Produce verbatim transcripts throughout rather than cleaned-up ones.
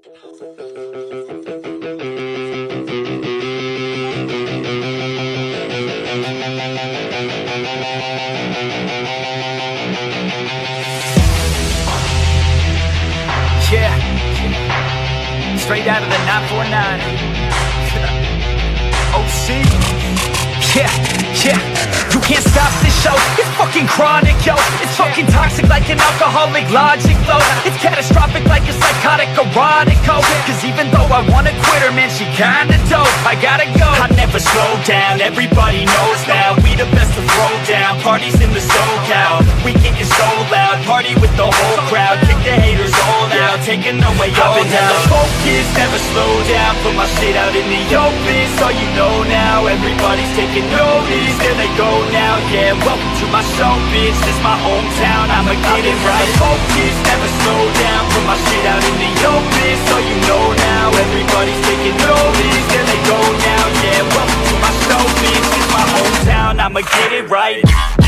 Yeah, straight out of the nine four nine. O C. Yeah, yeah, you can't stop this show. It's fucking chronic, yo. It's fucking toxic like an alcoholic logic flow. It's catastrophic like a psychotic erotic code. Cause even though I wanna quit her, man, she kinda dope. I gotta go. I never slow down, everybody knows now. We the best to throw down, parties in the SoCal. We getting so loud, party with the whole crowd. Kick the haters all out, taking away all doubt. I've been hella focused, never slow down. Put my shit out in the open, so you know now. Everybody's taking notice, there they go now. Yeah, welcome to my show, bitch. This my hometown, I'ma get it right. Focus, never slow down. Put my shit out in the open, so you know now. Everybody's taking notice, there they go now. Yeah, welcome to my show, bitch. This my hometown, I'ma get it right.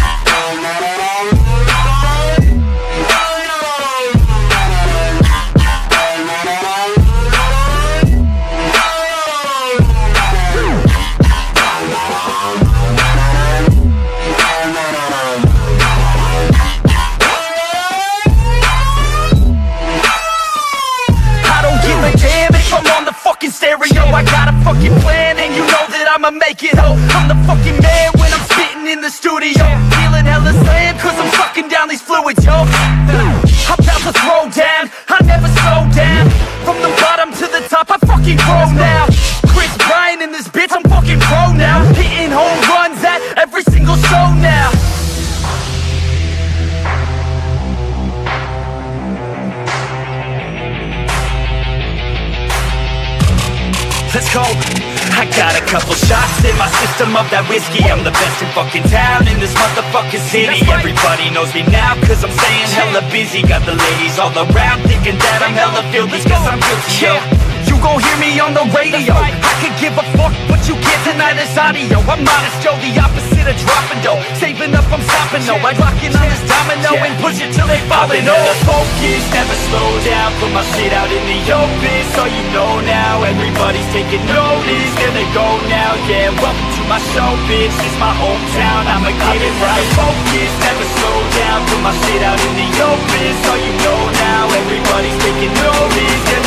Stereo, I got a fucking plan, and you know that I'ma make it ho. I'm the fucking man when I'm spitting in the studio. Feeling hella slam, cause I'm sucking down these fluids, yo. I'm about to throw down, I never slow down. From the bottom to the top, I fucking grow now. Chris Bryant in this bitch, I'm fucking pro now. Hitting home runs at every single show now. Let's go. I got a couple shots in my system of that whiskey. I'm the best in fucking town, in this motherfucking city. Everybody knows me now, cause I'm staying hella busy. Got the ladies all around thinking that I'm hella filthy, cause I'm guilty, yo. You gon' hear me on the radio. I could give a fuck, but you can't deny this audio. I'm modest, yo, the opposite of dropping dough. Saving up, I'm stopping, no. I lock in on this domino and push it till they falling. I've been hella focused, never slow down. Put my shit out in the open, so you know now. Everybody's taking notice, there they go now. Yeah, welcome to my show, bitch. This my hometown, I'ma get it right. Focus, never slow down. Put my shit out in the open, so you know now. Everybody's taking notice, there